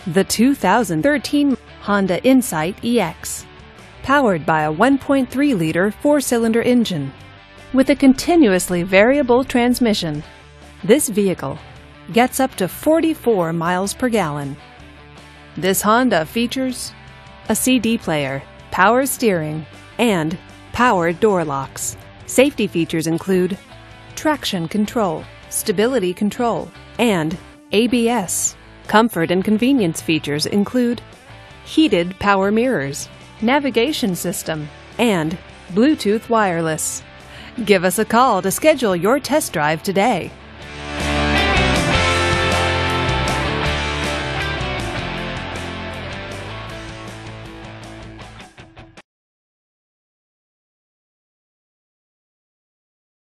The 2013 Honda Insight EX, powered by a 1.3-liter four-cylinder engine with a continuously variable transmission. This vehicle gets up to 44 miles per gallon. This Honda features a CD player, power steering, and power door locks. Safety features include traction control, stability control, and ABS. Comfort and convenience features include heated power mirrors, navigation system, and Bluetooth wireless. Give us a call to schedule your test drive today.